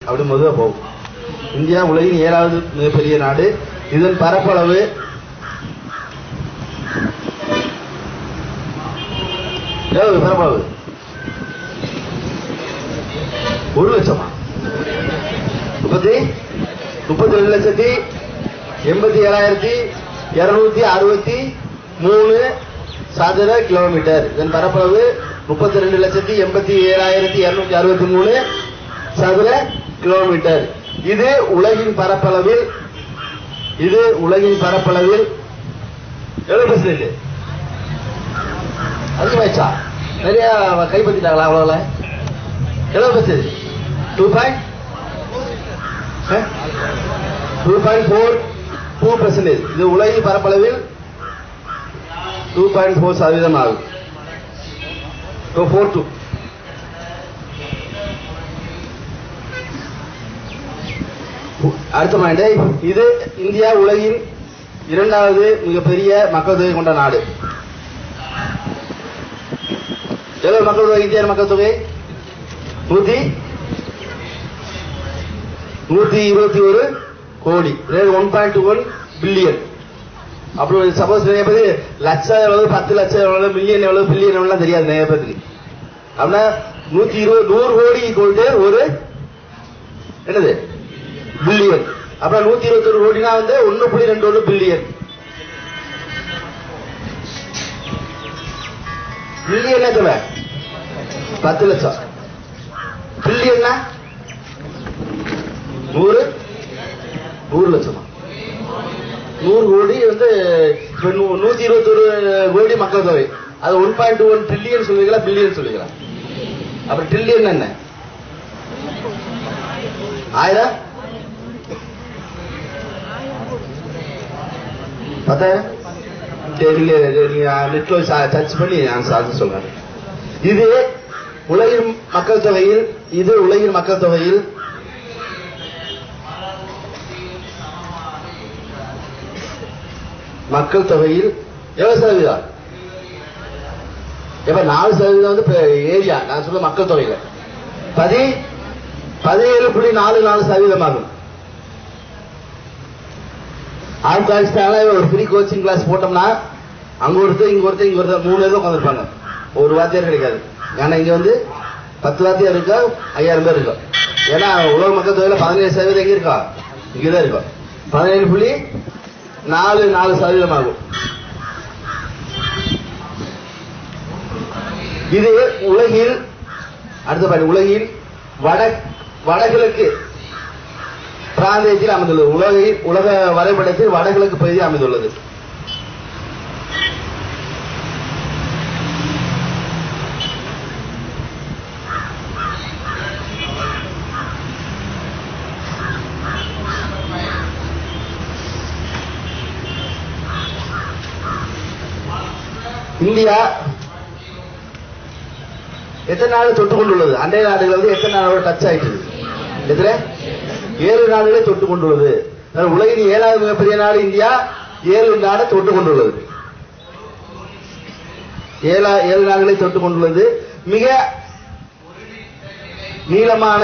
அப்படி முதல்ல போகும். இந்தியா உலகின் 7வது மிகப்பெரிய நாடு. இதன் பரப்பளவு பரப்பளவு 1 லட்சமா 32,87,263 சதுர கிலோமீட்டர். இதன் பரப்பளவு 32,87,263 சதுர கிலோமீட்டர். இது உலகின் பரப்பளவில் எவ்வளவு %? அதிகமாச்சா? நிறைய கைப்பற்றிட்டாங்களா? அவ்வளவு எவ்வளவு %? 2.42%. இது உலகின் பரப்பளவில் 2.4% ஆகும். 2.42. அடுத்த பாயிண்ட், இது இந்தியா உலகின் 2வது மிகப்பெரிய மக்கள் தொகை கொண்ட நாடு. எவ்வளவு மக்கள் தொகை? இந்திய மக்கள் தொகை 121 கோடி. 1.21 பில்லியன். அப்படி சப்போஸ் நிறைய பேர் லட்சம் எவ்வளவு, 10 லட்சம் எவ்வளவு, மில்லியன் எவ்வளவு, பில்லியன் எவ்வளவு தெரியாது நிறைய பேருக்கு. அப்படின்னா 100 கோடி கொண்டு ஒரு என்னது பில்லியன். அப்புறம் 121 கோடினா 1.21 பில்லியன். பில்லியன் எத்தனை? 10 லட்சம். பில்லியன்னா 100 லட்சமா? 100 கோடி 121 கோடி மக்கள் தொகை. அது 1.21 ட்ரில்லியன் சொல்லுவீங்களா, பில்லியன் சொல்லுவீங்களா? அப்புறம் ட்ரில்லியன் என்ன? 1000 10,000? நீங்க நெட்ல சர்ச் பண்ணி ஆன்சர் சொல்றாங்க. இது உலகின் மக்கள் தொகையில் எவ்வளவு சதவீதம்? எப்ப 4% ஏரியா. நான் சொல்ல மக்கள் தொகையில 17.44% ஆகும். ஆப்கானிஸ்தான்ல ஒரு ஃப்ரீ கோச்சிங் கிளாஸ் போட்டோம்னா அங்க ஒருத்தர் இங்க ஒருத்தர் 3 பேர் உட்காந்துருப்பாங்க. ஒரு வாத்தியார் கிடைக்காது. ஏன்னா இங்க 10 வாத்தியார் இருக்கா, 5000 பேர் இருக்கும். ஏன்னா உலக மக்கள் தொகையில 17% எங்க இருக்கா? இங்கதான் இருக்கும். 17.44% ஆகும். இது உலகில் உலகில் வடகிழக்கு பிராந்தியத்தில் அமைந்துள்ளது. உலக வரைபடத்தில் வடகிழக்கு பகுதியில் அமைந்துள்ளது. இந்தியா எத்தனை நாடு தொட்டு கொண்டுள்ளது? அண்டைய நாடுகள் எத்தனை நாடோட டச் ஆயிட்டு? எத்தனை? 7 நாடுகளை தொட்டு கொண்டுள்ளது. உலகின் 7வது மிகப்பெரிய நாடு இந்தியா. 7 நாடு தொட்டு கொண்டுள்ளது. 7 நாடுகளை தொட்டு கொண்டுள்ளது. மிக நீளமான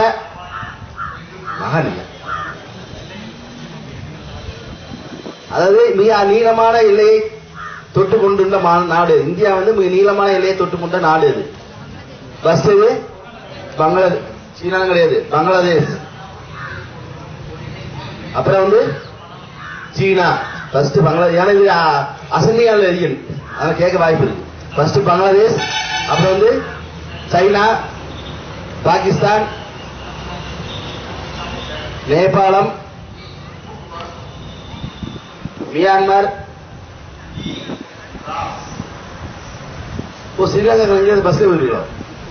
அதாவது மிக நீளமான எல்லையை தொட்டு கொண்டுள்ள நாடு இந்தியா. மிக நீளமான எல்லையை தொட்டு கொண்ட நாடு இது. ஃபர்ஸ்ட் இது பங்களாதேஷ். சீனா கிடையாது, பங்களாதேஷ். அப்புறம் சீனா. ஃபர்ஸ்ட் பங்களாதேஷ். ஏன்னா இது அசன்னியால் ரீஜன், அதெல்லாம் கேட்க வாய்ப்பு இருக்கு. ஃபர்ஸ்ட் பங்களாதேஷ், அப்புறம் சைனா, பாகிஸ்தான், நேபாளம், மியான்மர், ஸ்ரீலங்கா. பஸ்ல போயிருக்கோம்.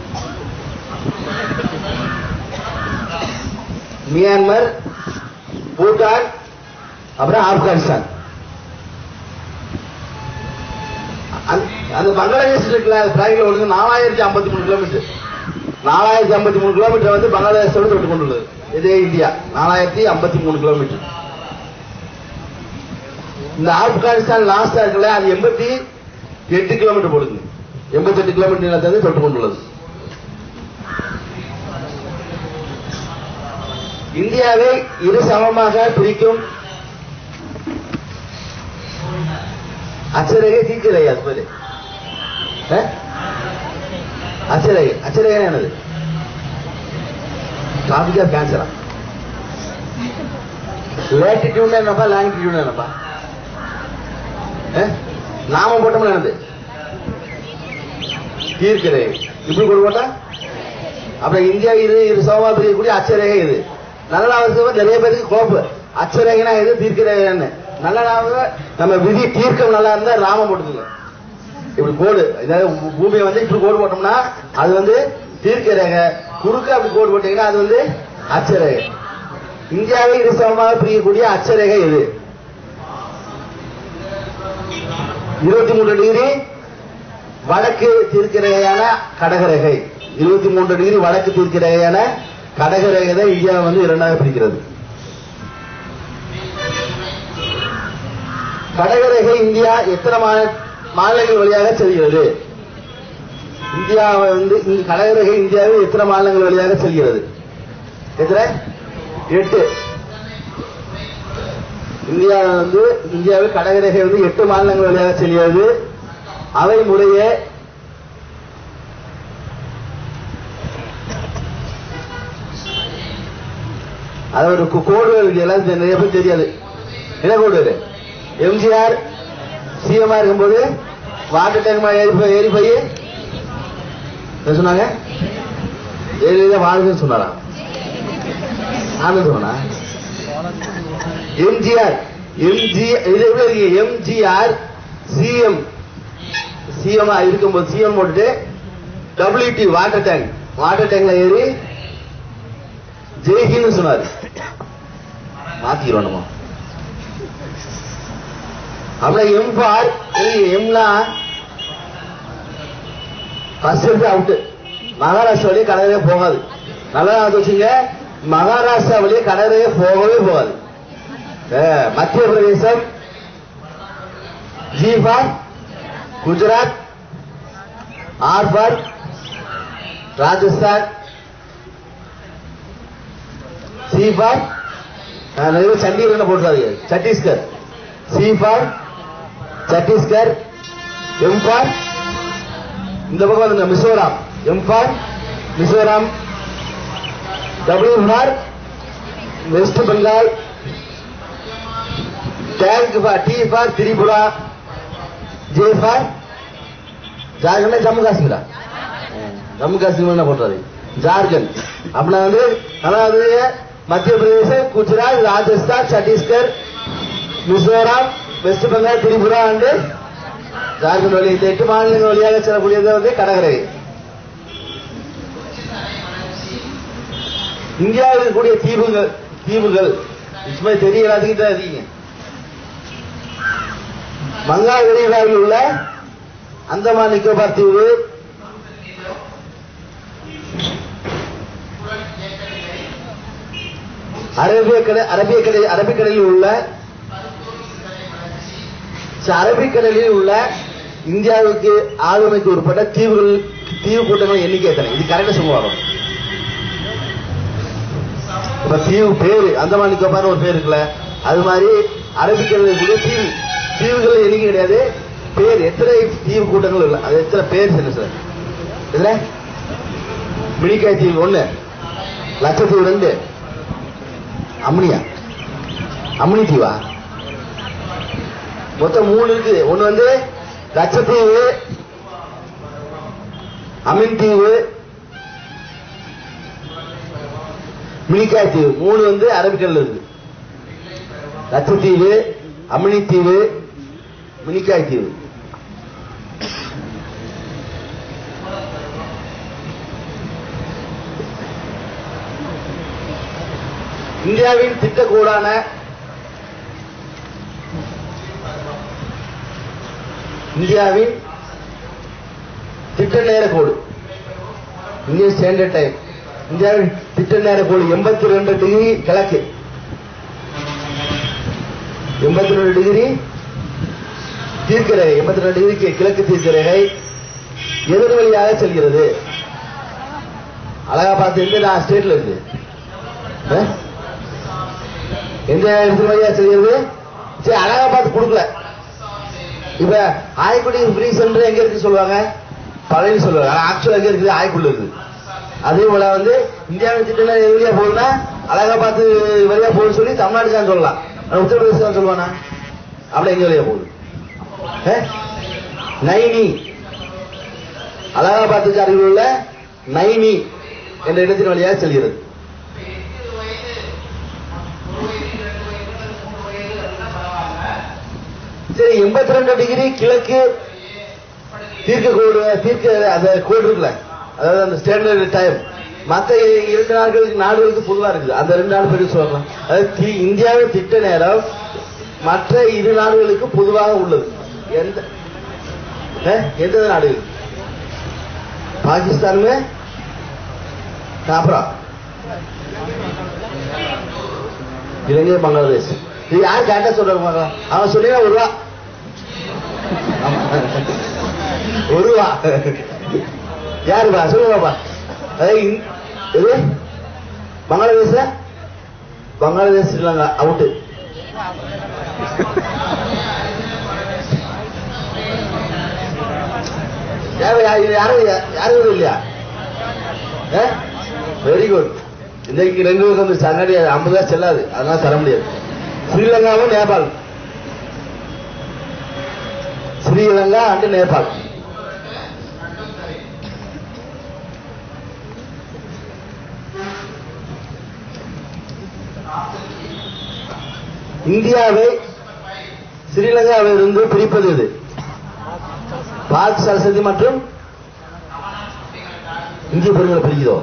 மியான்மர், பூட்டான், அப்புறம் ஆப்கானிஸ்தான். அந்த பங்களாதேஷ் இருக்குல்ல, 4053 கிலோமீட்டர். 4053 கிலோமீட்டர் பங்களாதேஷோடு தொட்டு கொண்டுள்ளது. இதே இந்தியா 4053 கிலோமீட்டர். இந்த ஆப்கானிஸ்தான் லாஸ்டா இருக்குல்ல, அது 88 கிலோமீட்டர் போடுது. 88 கிலோமீட்டர் நீளத்தை தொட்டு கொண்டுள்ளது. இந்தியாவை இரு சமமாக பிரிக்கும் அச்சரேகை தீர்க்கரேகை. அது பேரு அச்சரேகை. அச்சரேகை என்னது? டாபிக் ஆஃப் கேன்சரா? லேட்டிடியூட் என்னப்பா, லாங்கிடியூட் என்னப்பா? நாம போட்டோம்னா என்னது? தீர்க்கரேகை. இப்படி கொண்டு போட்டா அப்புறம் இந்தியா இரு சமமா பிரியக்கூடிய அச்சரேகை இது. நல்ல அவசியம் நிறைய பேருக்கு கோப்பு. அச்சரேகைனா இது, தீர்க்கரேகைன்னு. நல்ல நம்ம விதி தீர்க்கம் நல்லா இருந்தா ராமம் போட்டுக்கோங்க. இப்படி கோடு, ஏதாவது பூமியை வந்து இப்படி கோடு போட்டோம்னா அது வந்து தீர்க்கரேகை. குறுக்க அப்படி கோடு போட்டீங்கன்னா அது வந்து அச்சரேகை. இந்தியாவை இரு சமமாக பிரியக்கூடிய அச்சரேகை இது. 23 டிகிரி வடக்கு தீர்க்கரேகையான கடகரேகை. 23 டிகிரி வடக்கு தீர்க்கரேகையான கடகரேகை தான் இந்தியாவை வந்து இரண்டாக பிரிக்கிறது. கடகரேகை இந்தியா எத்தனை மாநிலங்கள் வழியாக செல்கிறது? இந்தியாவை வந்து கடகரேகை இந்தியாவில் எத்தனை மாநிலங்கள் வழியாக செல்கிறது? எத்தனை? 8. இந்தியாவில் கடகரேகை வந்து 8 மாநிலங்கள் வழியாக செல்கிறது. அவை முறையே அது ஒரு கோடுகள் எல்லாம் நிறைய பேர் தெரியாது. என்ன கோடு? எம்ஜிஆர் சிஎம்ஆ இருக்கும்போது வாட்டர் டேங்க் ஏறி போய் சொன்னாங்க, ஏரியில வாழ்க்கை சொன்னாரா? சொன்னா எம்ஜிஆர் எம்ஜிஆர் சிஎம் இருக்கும்போது சிஎம் போட்டுட்டு WT வாட்டர் டேங்க்ல ஏறி ஜெய்ஹின்னு சொன்னாரு. மாத்திக்கிறோம் நம்ம. அப்புறம் எம்பார் எம்னா ஃபர்ஸ்ட் அவுட். மகாராஷ்டிரா வழியே கடற்கரையே போகாது. நல்லா வச்சுங்க, மகாராஷ்டிரா வழியே கடற்கரையே போகவே போகாது. Madhya Pradesh, G for Gujarat, R for Rajasthan, C for Chandigarh போட்டுறாரு, Chhattisgarh, C for Chhattisgarh, M for இந்த பக்கம் Mizoram, M for Mizoram, W for West Bengal, T for Tripura, J for Jharkhand, Jammu காஷ்மீரா? ஜம்மு காஷ்மீர் போட்டாரு ஜார்க்கண்ட். அப்படின்னா வந்து அதாவது மத்திய பிரதேசம், குஜராத், ராஜஸ்தான், சத்தீஸ்கர், மிசோராம், வெஸ்ட் பெங்கால், திரிபுரா அண்டு ஜார்க்கண்ட் வழி. இந்த 8 மாநிலங்கள் வழியாக செல்லக்கூடியது வந்து கடற்கரை. இந்தியாவில் இருக்கக்கூடிய தீவுகள் சும்மா தெரிய எல்லாத்துக்கிட்ட அதிக வங்காள விரிகுடாவில் உள்ள அந்தமான் நிக்கோபார் தீவு, அரபிக்கடலில் உள்ள இந்தியாவுக்கு ஆளுமைக்கு உட்பட்ட தீவு கூட்டங்கள் எண்ணிக்கை எத்தனை? இது கரெக்டா சொல்லுவாங்க. இப்ப தீவு பேரு அந்தமான் நிக்கோபார் ஒரு பேர் இருக்குல்ல, அது மாதிரி அரபிக்கடலில் கூடிய தீவுகள் எண்ணிக்கை கிடையாது, பேர். எத்தனை தீவு கூட்டங்கள் இல்லை, அது எத்தனை பேர் என்ன சார்? இதுல மினிக்காய் தீவு 1, லட்சத்தீவு 2, அம்னி தீவா மொத்தம் 3 இருக்கு. ஒண்ணு வந்து லட்சத்தீவு, அமின் தீவு, மினிக்காய் தீவு. 3 வந்து அரபிக்கடல் இருக்கு. லட்சத்தீவு, அமினி தீவு, மினிக்காய் தீவு. இந்தியாவின் திட்டக்கோடான இந்தியாவின் திட்ட நேர கோடு, இந்தியன் ஸ்டாண்டர்ட் டைம். இந்தியாவின் திட்ட நேர கோடு 82 டிகிரி கிழக்கு, 82 டிகிரி தீர்க்கரேகை, 82 டிகிரி கிழக்கு தீர்க்கரேகை எதிர் வழியாக செல்கிறது. அழகா பார்த்து எந்த ஸ்டேட்ல இருக்கு? எந்த இடத்துல வழியா செய்யறது? சரி, அழகா பார்த்து கொடுக்கல. இப்ப ஆய்க்குடி ஃப்ரீ சென்டர் எங்க இருக்கு சொல்லுவாங்க? பழனி சொல்லுவாங்க. ஆக்சுவலா எங்க இருக்குது? ஆய்க்குள்ள இருக்குது. அதே போல இந்தியாவின் திட்டம் எதிரியா போகுதுன்னா அழகா பார்த்து வழியா போகுதுன்னு சொல்லி தமிழ்நாடு தான் சொல்லலாம். உத்தரப்பிரதேச தான் சொல்லுவானா? அப்படி எங்க வழியா போகுது? நைனி, அலகாபாத்துக்கு அருகில் உள்ள நைனி என்ற இடத்தின் வழியாக செல்கிறது. சரி, 82 டிகிரி கிழக்கு தீர்க்க கோடு அந்த கோடு இருக்குல்ல, அதாவது அந்த ஸ்டாண்டர்ட் டைம் மற்ற 2 நாடுகளுக்கு பொதுவா இருக்குது. அந்த 2 நாடு பேருக்கு சொல்லலாம். அதாவது இந்தியாவின் திட்ட நேரம் மற்ற 2 நாடுகளுக்கு பொதுவாக உள்ளது. எந்த நாடுகள்? பாகிஸ்தான், அப்புறம் இலங்கை, பங்களாதேஷ். இது யார் கேட்டா சொல்றாங்க? அவன் சொல்லினா ₹1 யாருப்பா சொல்லுவாப்பா? இது பங்களாதேஷ் ஸ்ரீலங்கா அவுட்டு. யாரும் இல்லையா? Very good. இன்னைக்கு 2 சங்கடி 50 செல்லாது, அதனால தர முடியாது. ஸ்ரீலங்காவும் நேபாள், ஸ்ரீலங்கா அண்ட் நேபாள். இந்தியாவை ஸ்ரீலங்காவிலிருந்து பிரிப்பது இது. பாக் சரஸ்வதி மற்றும் இந்திய பெருங்கடல் பிரிக்கிறோம்.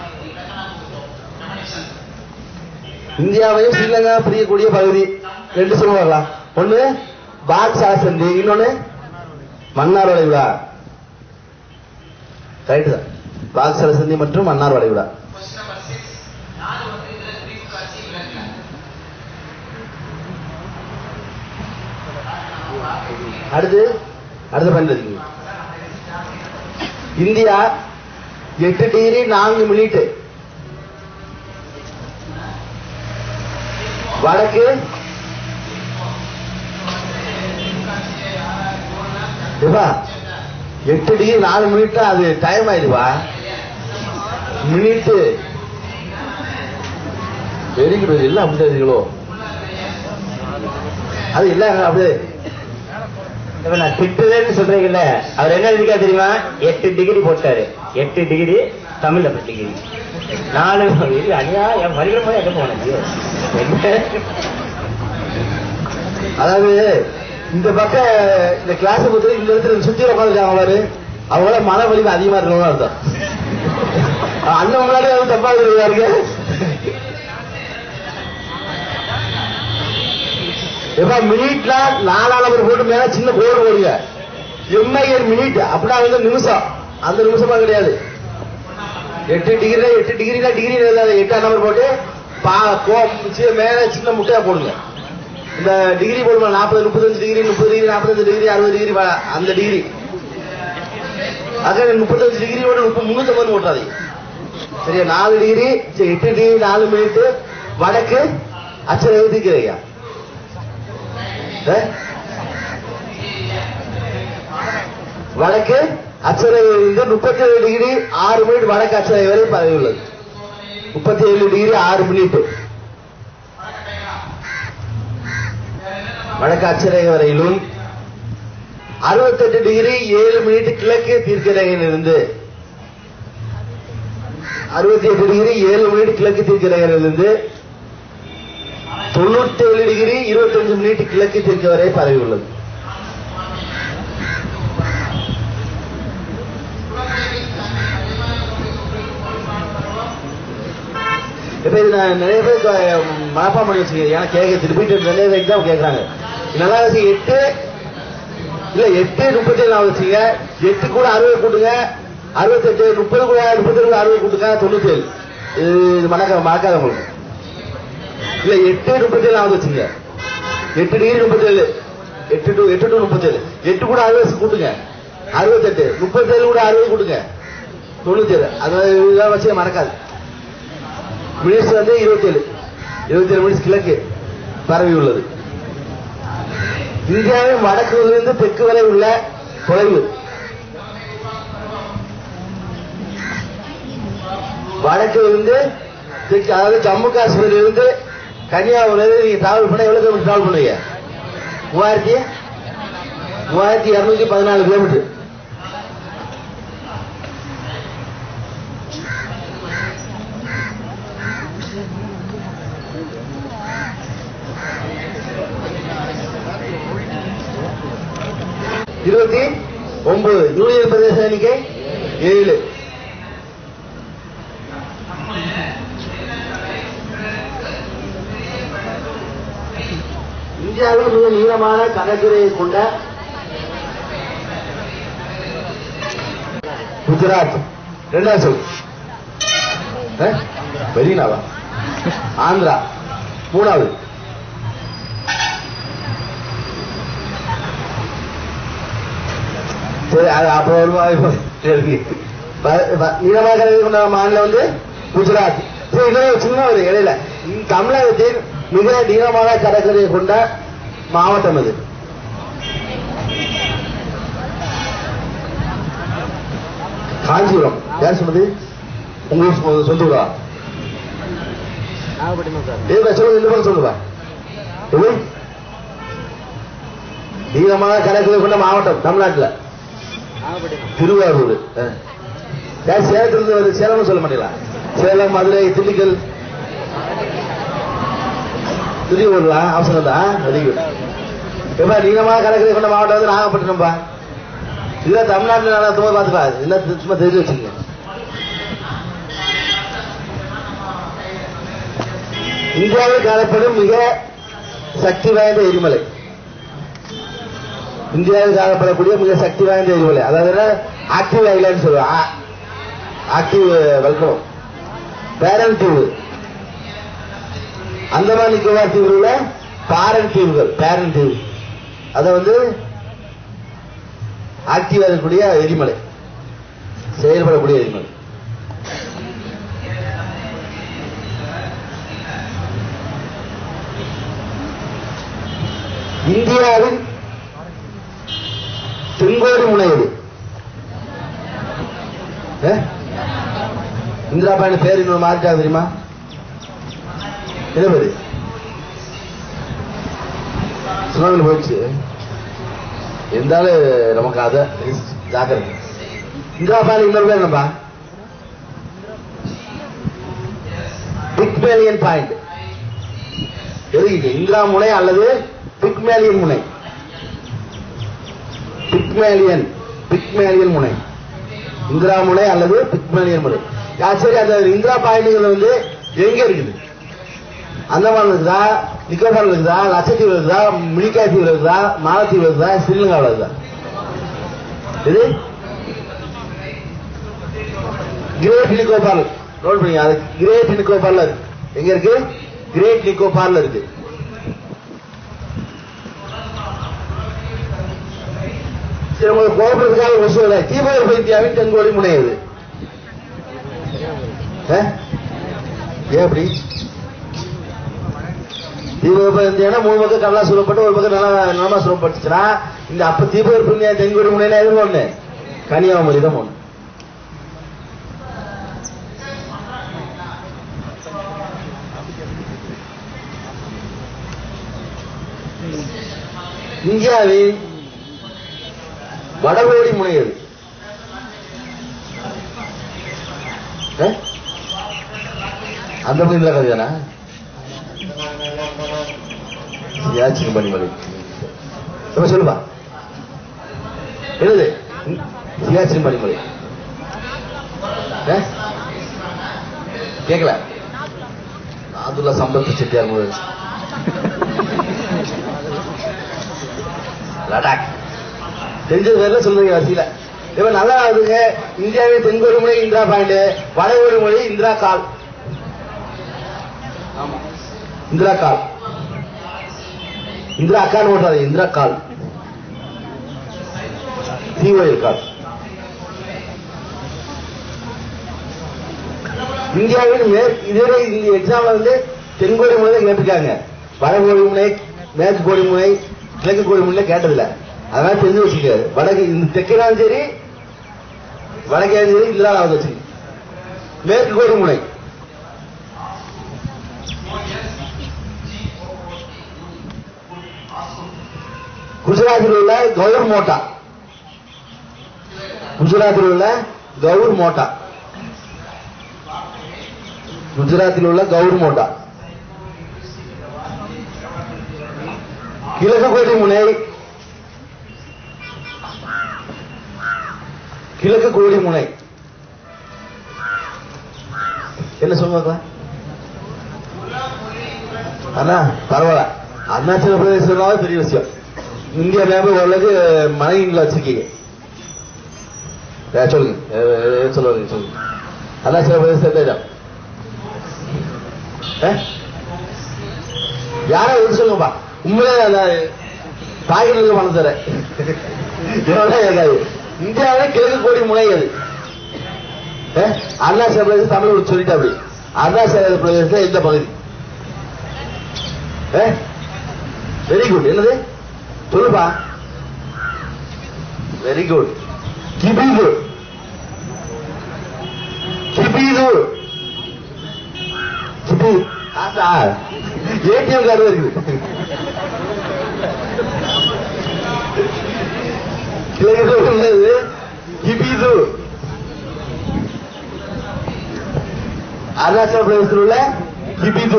இந்தியாவையும் ஸ்ரீலங்கா பிரியக்கூடிய பகுதி 2 சொல்லுவாங்களா? ஒண்ணு பாக் சரஸ்வதி, இன்னொன்னு மன்னார் வளைகுடா. ரைட்டு தான். பாக் சரஸ்வதி மற்றும் மன்னார் வளைகுடா. அடுத்த பயன்படுத்தி இந்தியா 8 டிகிரி 4 மினிட் வடக்கு, 8 டிகிரி 4 மினிட் அது டைம் ஆயிடுவா. Minute very good. எல்லாம் அப்படி தெரியுங்களோ? அது இல்ல அப்படியே நான் திட்டுதேன்னு சொல்றீங்கல்ல, அவர் என்ன இருக்கா தெரியுமா? 8 டிகிரி போட்டாரு. 8 டிகிரி தமிழ்ல டிகிரி 4 அணியா என் வருகிற போது எங்க போனது? அதாவது இந்த பக்கம் இந்த கிளாஸ் பொறுத்து இந்த இடத்துல சுத்தி உட்காந்துருக்காங்க பாரு, அவங்கள மன வலிமை அதிகமா இருக்கணும் அர்த்தம். அண்ணன் முன்னாடி அது தப்பா இருக்கு. எப்ப மினிட்ல 4 நம்பர் போட்டு மேல சின்ன கோடு போடுங்க. எம்ஐஎன் மினிட் அப்படின்னா நிமிஷம், அந்த நிமிஷமா கிடையாது. 8 டிகிரி 8 டிகிரில டிகிரி 8ஆம் நம்பர் போட்டு மேல சின்ன முட்டையா போடுங்க. இந்த டிகிரி போடுமா 40, 35 டிகிரி, 30 டிகிரி, 45 டிகிரி, 60 டிகிரி, அந்த டிகிரி. அதான் 35 டிகிரியோட 350 போட்டாது. சரியா? 4 டிகிரி 8 டிகிரி 4 மினிட் வடக்கு அச்சரை எழுதிக்கிறையா? வடக்கு அச்சரை 37 டிகிரி 6 மினிட் வடக்கு அச்சரை வரை பதவி உள்ளது. 37 டிகிரி 6 மினிட் வடக்கு அச்சரேகை வரையிலும் 68 டிகிரி 7 மினிட் கிழக்கு தீர்க்கரேகையிலிருந்து 68 டிகிரி 7 மினிட் கிழக்கு தீர்க்கரேகையிலிருந்து 97 டிகிரி 25 மினிட் கிழக்கு தெற்கு வரை பரவி உள்ளது. இப்ப இது நிறைய பேர் மனப்பாடம் பண்ணி வச்சுக்கீங்க. ஏன்னா கேட்க திருப்பிட்டு நிறைய எக்ஸாம் கேட்கறாங்க. நல்லா வச்சு 8 இல்ல 8:37 வச்சுங்க. 8 கூட 60 கூட்டுங்க, 68, 30 கூட 32 60 கூட்டுங்க, 97. இது மறக்காத உங்களுக்கு. இல்ல 8:37 வச்சுங்க. 8 டிகிரி 37, 8 to 37, 8 கூட 60 கூட்டுங்க, 68, 37 கூட 60 கூட்டுங்க, 97. அதாவது வச்சு மறக்காது. மினிட்ஸ் 27 மினிட்ஸ் கிழக்கு, பரவியுள்ளது. இந்தியாவின் வடக்கிலிருந்து தெற்கு வரை உள்ள தொலைவு வடக்கிலிருந்து தெற்கு, அதாவது ஜம்மு காஷ்மீரில் இருந்து கன்னியாகுமரி நீங்க டிராவல் பண்ண எவ்வளவு கிலோமீட்டர் டிராவல் பண்ணுவீங்க? 3214 கிலோமீட்டர். இருபத்தி 9 யூனியன் பிரதேச எண்ணிக்கை 7. இந்தியாவில் மிக நீளமான கடற்கரையை கொண்ட குஜராத். ரெண்டாவது சொல் மெரினாவா? ஆந்திரா. மூணாவது சரி, அப்புறம் நீளமாக கடற்கரை கொண்ட மாநிலம் வந்து குஜராத். சரி, இன்னொரு சின்ன ஒரு இடையில தமிழகத்தின் மிக நீளமான கடற்கரையை கொண்ட மாவட்டம் அது? காஞ்சிபுரம். யார் சொன்னது? உங்களுக்கு சொல்லுவா? சொல்லுங்க, இந்த பக்கம் சொல்லுவா. நீளமான கடற்கரை கொண்ட மாவட்டம் தமிழ்நாட்டில் திருவாரூர். சேலத்திலிருந்து வருது. சேலம் சொல்ல மாட்டீங்களா? சேலம், மதுரை, திண்டுக்கல், திருவள்ளூர் அவசரம் தான். எப்ப நீளமான கடற்கரை கொண்ட மாவட்டம் வந்து நாகப்பட்டினம்பா. இதுதான் தமிழ்நாட்டில் நான் துணை பார்த்துப்பா. என்ன சும்மா தெரிஞ்சு வச்சுங்க. இந்தியாவில் காணப்படும் மிக சக்தி வாய்ந்த எரிமலை. இந்தியாவில் காணப்படக்கூடிய மிக சக்தி வாய்ந்த எரிமலை, அதாவது ஆக்டிவ் ஐலாண்ட் சொல்லுவாங்க. ஆக்டிவ் வல்கனோ பேரன் தீவு. அந்தமான் நிக்கோபார் தீவில் உள்ள பாரன் தீவுகள். பேரன் தீவு அதை வந்து ஆக்டிவா இருக்கக்கூடிய எரிமலை, செயல்படக்கூடிய எரிமலை. இந்தியாவின் தென்கோடி முனை எது? இந்திரா பாண்டி பேர் இன்னொரு மாறிட்டா தெரியுமா? என்ன பேரு? சுனாமியில் போயிடுச்சு. இருந்தாலும் நமக்கு அதை ஜாக்கிரதை. இந்திரா பாண்டி இன்னொரு பேர் என்னப்பா? Pygmalion point. எதுக்கு? இந்திரா முனை அல்லது பிக்மேலியன் முனை. பிக்மேலியன் முனை, இந்திரா முனை அல்லது பிக்மேலியன் முனை. சரி, அந்த இந்திரா பாயிண்ட் வந்து எங்க இருக்குது? அந்தமான் இருக்குதா, நிக்கோபார்ல இருக்குதா, லட்சத்தீவு இருக்குதா, மினிகாய் தீவு இருக்குதா, மாலத்தீவு இருக்குதா, ஸ்ரீலங்காவில் இருக்குதா? இது கிரேட் நிக்கோபார். நோட் பண்ணி, அது கிரேட் நிக்கோபார்ல இருக்கு. எங்க இருக்கு? கிரேட் நிக்கோபார்ல இருக்கு. உங்களுக்கு கோபுரத்துக்காக ஒரு சொல்ல, தீபகற்ப இந்தியாவின் தென்கோடி முனை அது. ஏன் அப்படி? தீபகற்ப இந்தியா 3 பக்கம் கடலா சொல்லப்பட்டு ஒரு பக்கம் நலமா சொல்லப்பட்டுச்சுன்னா, இந்த அப்ப தீபகற்ப இந்தியா தென்கோடி முனைனா எது ஒண்ணு? கன்னியாகுமரி தான் ஒண்ணு. இந்தியாவின் வடகோடி முனை எது? அந்த முனையில கதையானா? சியாச்சின் பனிமலை. சொல்லுவா, என்னது? சியாச்சின் பனிமலை. கேட்கல? அதுல சம்பத்து செட்டியார் முறை. லடாக் தெரிஞ்சது பேர்ல சொல்றீங்க வசதியில. இப்ப நல்லா இருக்குங்க. இந்தியாவின் தென்கோடி முனை இந்திரா பாயிண்ட், வடகோடி மொழி இந்திரா கால். இந்திரா கால், இந்திரா அக்கான்னு ஓட்டாது, இந்திரா கால், தீவோயில் கால். இந்தியாவின் இதுவரை இந்த எக்ஸாம்ல வந்து தென்கோடி முனை கேட்டிருக்காங்க. வடகோடி முனை, மேற்கு கோடி முனை, கிழக்கு கோடி முனை கேட்டதில்ல. அதனால தெரிஞ்சு வச்சுக்க. வடக்கு இந்த தெற்காலும் சரி வடக்கேலும் சரி இதெல்லாம் வச்சு மேற்கு கோடி முனை. குஜராத்தில் உள்ள கவுர் மோட்டா, குஜராத்தில் உள்ள கவுர் மோட்டா, குஜராத்தில் உள்ள கவுர் மோட்டா. கிழக்கு கோடி முனை, கிழக்கு கோடி முனை என்ன சொல்லுவாங்க? அண்ணா பரவாயில்ல, அருணாச்சல பிரதேசம் பெரிய விஷயம். இந்தியா மேப் ஓரளவுக்கு மனைவில வச்சிருக்கீங்க. சொல்லுங்க சொல்லுங்க சொல்லுங்க. அருணாச்சல பிரதேசம் யாரா எது சொல்லுங்கப்பா. உண்மையிலே பாக்கெட்டுக்கு பணம் தர இருக்காது. இந்தியாவில கிழக்கு கோடி முனை அது. அருணாச்சல பிரதேசம் தமிழ் சொல்லிட்டு அப்படி. அருணாச்சல பிரதேசம் எந்த பகுதி? Very good. என்னது சொல்லுப்பா? Very good. கிபிது, கிபிது, கிபி ஏடிஎம் கார்டு இருக்குது. கிழக்கு கிபிது அருணாச்சல பிரதேசத்தில் உள்ள கிபிது.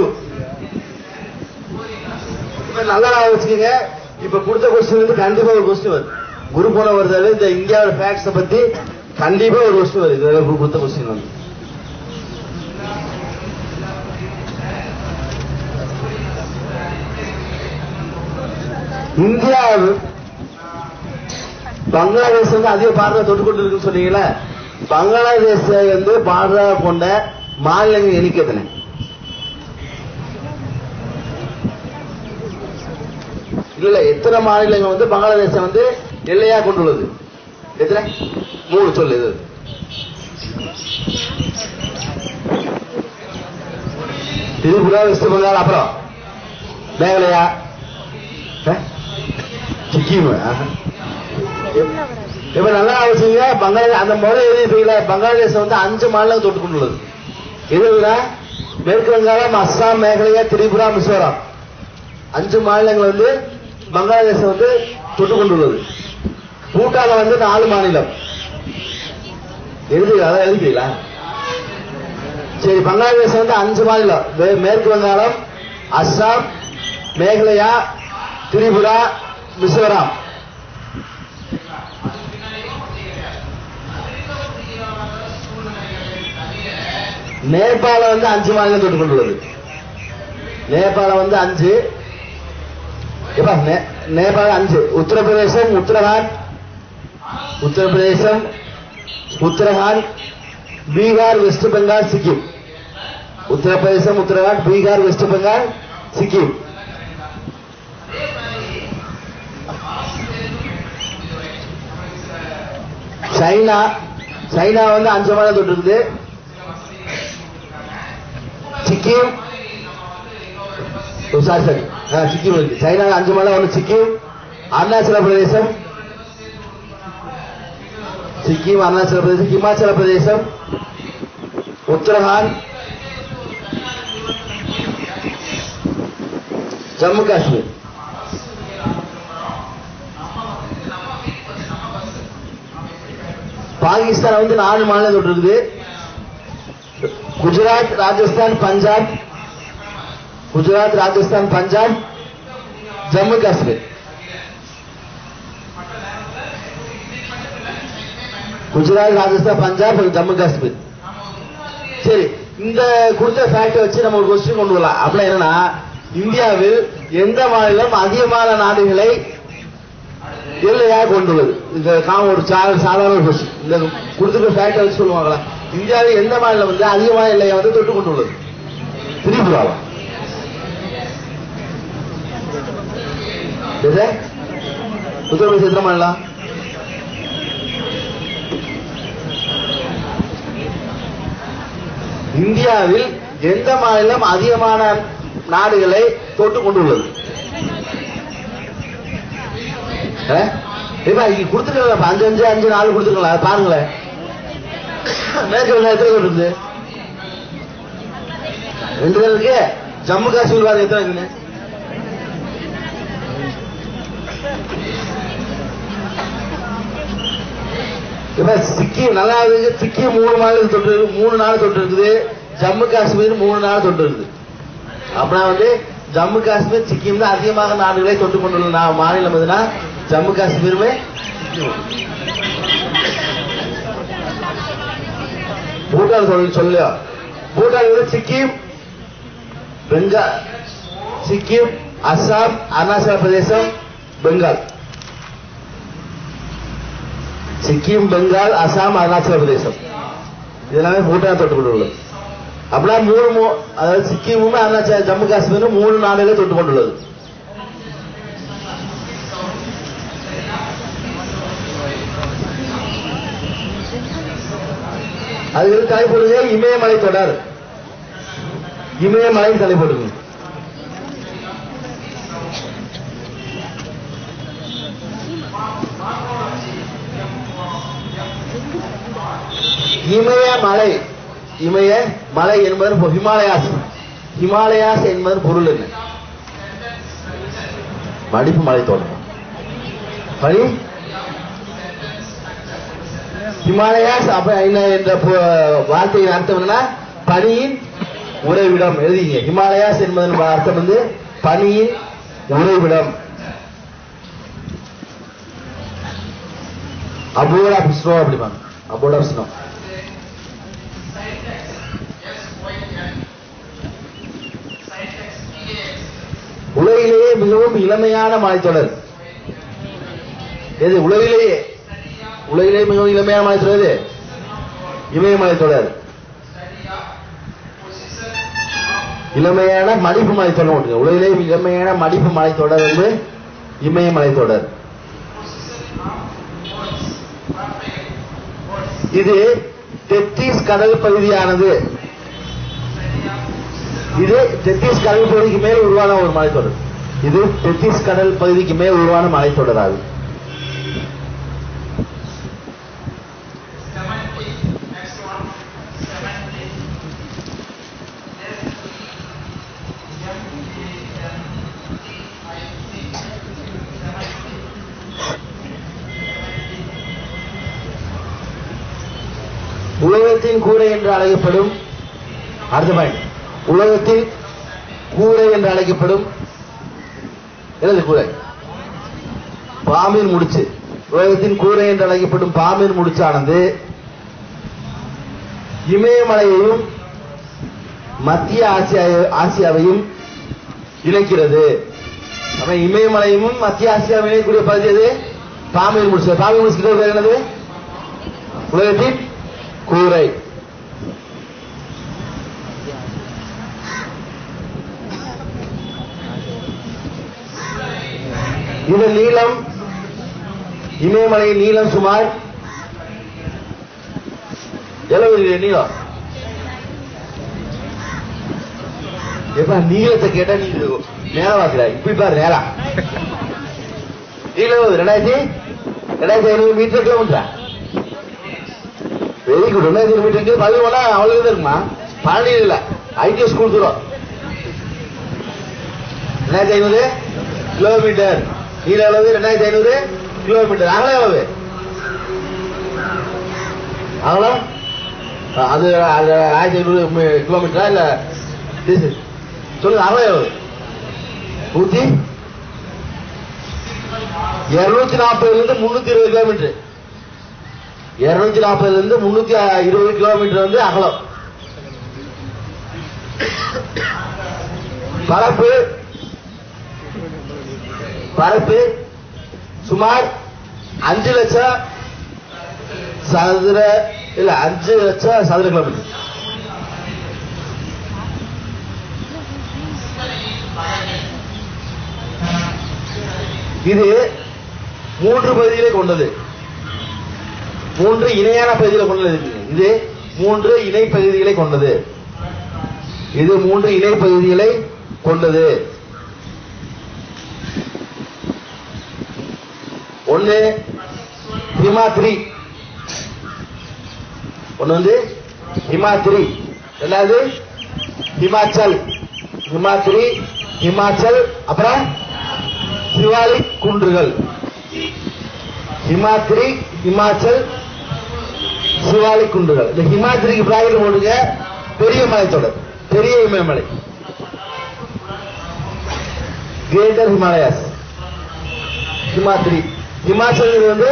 நல்லா வச்சுக்கோங்க. இப்ப கொடுத்த கொஸ்டின் வந்து கண்டிப்பா ஒரு கொஸ்டின் வருது. குரு போன வருதாரு இந்த இந்தியாவோட ஃபேக்ட்ஸ பத்தி கண்டிப்பா ஒரு கொஸ்டின் வருது. இதுல கொடுத்த கொஸ்டின் வந்து இந்தியா பங்களாதேஷ் வந்து அதிக பார்டரை தொட்டுக்கொண்டு இருக்குன்னு சொன்னீங்களா? பங்களாதேஷ வந்து பார்டரா கொண்ட மாநிலங்கள் எண்ணிக்கை எத்தனை? இல்ல எத்தனை மாநிலங்கள் வந்து பங்களாதேசம் வந்து எல்லையா கொண்டுள்ளது? எத்தனை? 3 சொல்லு. இது திரிபுரா, வெஸ்ட் பெங்கால், அப்புறம் மேகலையா, சிக்கிம். இப்ப நல்லா அவசியங்க. பங்களாதேஷ் அந்த முதல் எழுதிப்பீங்களா? பங்களாதேசம் வந்து 5 மாநிலம் தொட்டு கொண்டுள்ளது. எதுனா மேற்கு வங்காளம், அஸ்ஸாம், மேகலையா, திரிபுரா, மிசோரம் 5 மாநிலங்கள் வந்து பங்களாதேசம் வந்து தொட்டு கொண்டுள்ளது. பூட்டான வந்து 4 மாநிலம். எழுதிங்களா? சரி, பங்களாதேசம் வந்து 5 மாநிலம். மேற்கு வங்காளம், அஸ்ஸாம், மேகலையா, திரிபுரா, மிசோரம். நேபாளம் வந்து 5 மாநிலம் தொட்டு கொண்டுள்ளது. நேபாளம் வந்து 5. நேபாளம் 5. உத்தரப்பிரதேசம், உத்தரகாண்ட், உத்தரப்பிரதேசம், உத்தரகாண்ட், பீகார், வெஸ்ட் பெங்கால், சிக்கிம். உத்தரப்பிரதேசம், Uttarakhand, Bihar, West Bengal, Sikkim. China, China வந்து 5 மாநிலம் தொட்டு இருக்குது. சிக்கிம், சாரி சிக்கிம் இருக்கு. சைனா 5 மாநிலம். ஒன்று சிக்கிம், அருணாச்சல பிரதேசம், சிக்கிம், அருணாச்சல பிரதேசம், ஹிமாச்சல பிரதேசம், உத்தரகாண்ட், ஜம்மு காஷ்மீர். பாகிஸ்தான் வந்து 4 மாநிலம் தொட்டு இருக்குது. குஜராத், ராஜஸ்தான், பஞ்சாப், குஜராத், ராஜஸ்தான், பஞ்சாப், ஜம்மு காஷ்மீர். குஜராத், ராஜஸ்தான், பஞ்சாப், ஜம்மு காஷ்மீர். சரி, இந்த கொடுத்த ஃபேக்ட் வச்சு நம்ம ஒரு கொஸ்டின் கொண்டு வரலாம். அப்படின்னா என்னன்னா, இந்தியாவில் எந்த மாநிலம் அதிகமான நாடுகளை எல்லையாக கொண்டுள்ளது? இந்த ஒரு சாதாரண கொஸ்டின். இந்த கொடுத்துருக்க ஃபேக்ட் வச்சு சொல்லுவாங்களா? இந்தியாவில் எந்த மாநிலம் வந்து அதிகமான எல்லையை வந்து தொட்டு கொண்டுள்ளது? திரிபுராவா? உத்தரப்பிரதேச எத்தனை மாநிலம்? இந்தியாவில் எந்த மாநிலம் அதிகமான நாடுகளை தொட்டுக் கொண்டுள்ளது. கொடுத்துருக்கல 5-5-5 கொடுத்துருக்கலாம். பாருங்களேன், மேற்கு வங்காளம் எத்தனை கோடி இருக்குது? 2 பேர் இருக்கு. ஜம்மு காஷ்மீர் வாரம் எத்தனை இருக்குன்னு? இப்ப சிக்கிம் நல்லா இருக்கு. சிக்கிம் 3 மாநிலம் தொட்டு 3 நாடு தொட்டு இருக்குது. ஜம்மு காஷ்மீர் 3 நாடு தொட்டு இருக்குது. அப்படின்னா ஜம்மு காஷ்மீர் சிக்கிம் தான் அதிகமாக நாடுகளை தொட்டு கொண்டுள்ள மாநிலம் எதுனா ஜம்மு காஷ்மீருமே. பூட்டான் சொல்லியா? பூட்டான் சிக்கிம், பெங்கால், சிக்கிம், அஸ்ஸாம், அருணாச்சல பிரதேசம், பெங்கால். சிக்கிம், பெங்கால், அசாம், அருணாச்சல பிரதேசம் இதெல்லாமே பூட்டான் தொட்டு கொண்டுள்ளது. அப்படின்னா 3 அதாவது சிக்கிமும் அருணாச்சல ஜம்மு காஷ்மீரும் 3 நாடுகளை தொட்டு கொண்டுள்ளது. அதுக்கு தலைப்படுங்க இமயமலை தொடர். இமயமலை தலைப்படுங்க. இமயமலை, இமயமலை என்பது ஹிமாலயாஸ். ஹிமாலயாஸ் என்பது பொருள் என்ன? மடிப்பு மலை தோட்டம். பனி ஹிமாலயாஸ் என்ற வார்த்தையின் அர்த்தம் என்னன்னா பனியின் உறைவிடம். எழுதிங்க. ஹிமாலயாஸ் என்பதன் அர்த்தம் பனியின் உறைவிடம். அபோர்ட் ஆஃப் ஸ்னோ அப்படிப்பாங்க. Abode of snow. உலகிலேயே மிகவும் இளமையான மலைத்தொடர் எது? உலகிலேயே மிகவும் இளமையான மலைத்தொடர் எது? இமயமலை தொடர். இளமையான மடிப்பு மலைத்தொடர். உலகிலேயே இளமையான மடிப்பு மலைத்தொடர் என்று இமயமலை தொடர். இது தெத்தீஸ் கடல் பகுதியானது. இது தெத்தீஸ் கடல் பகுதிக்கு மேல் உருவான ஒரு மலைத்தொடர். இது தெத்தீஸ் கடல் பகுதிக்கு மேல் உருவான மலைத்தொடர் ஆகும். உலகத்தின் கூரை என்று அழைக்கப்படும் அடுத்த பாயிண்ட். உலகத்தின் கூரை என்று அழைக்கப்படும் எனது கூரை பாம்பின் முடிச்சு. உலகத்தின் கூரை என்று அழைக்கப்படும் பாம்பின் முடிச்சானது இமயமலையையும் மத்திய ஆசியாவையும் இணைக்கிறது. இமயமலையும் மத்திய ஆசியாவை இணைக்கக்கூடிய பகுதி எது? பாம்பின் முடிச்சு. பாம்பின் முடிச்சு பேர் என்னது? உலகத்தின் கூரை. இந்த நீளம், இமயமலையின் நீளம் சுமார் எவ்வளவு நீளம்? எப்ப நீளத்தை கேட்டா நீங்க நேரம் வாக்குற இப்படி பாரு. நேரம் நீளம் 2500 மீட்டர் கிலோமீட்டர். Very good. 2000 மீட்டருக்கு 11 அவ்வளவு இருக்குமா? 12 இல்ல, ஐடிஐ ஸ்கூல் தூரம். 2500 கிலோமீட்டர். நீள அளவு 2500 கிலோமீட்டர். அகலம் எவ்வளவு? அகலம் அது 1500 கிலோமீட்டரா இல்ல சொல்லுங்க. அகலம் எவ்வளவு? 240 320 கிலோமீட்டர். 240 320 கிலோமீட்டர் அகலம். பரப்பு சுமார் 5 லட்சம் சதுர கிலோமீட்டர். இது 3 பகுதிகளை கொண்டது. 3 இணையான பகுதிகளை கொண்டது. இது 3 இணை பகுதிகளை கொண்டது. இது 3 இணை பகுதிகளை கொண்டது. ஒன்னு ஹிமாத்ரி, ஒன்னு வந்து ஹிமாத்ரி, ரெண்டாவது ஹிமாச்சல். ஹிமாத்ரி, ஹிமாச்சல், அப்புறம் சிவாலிக் குன்றுகள். ஹிமாத்ரி, ஹிமாச்சல், சிவாலிக் குன்றுகள். இந்த ஹிமாத்ரிக்கு பிராக்கெட் போடுங்க, பெரிய மலைத்தொடர், பெரிய இமயமலை, கிரேட்டர் ஹிமாலயாஸ். ஹிமாத்ரி. ஹிமாச்சல் வந்து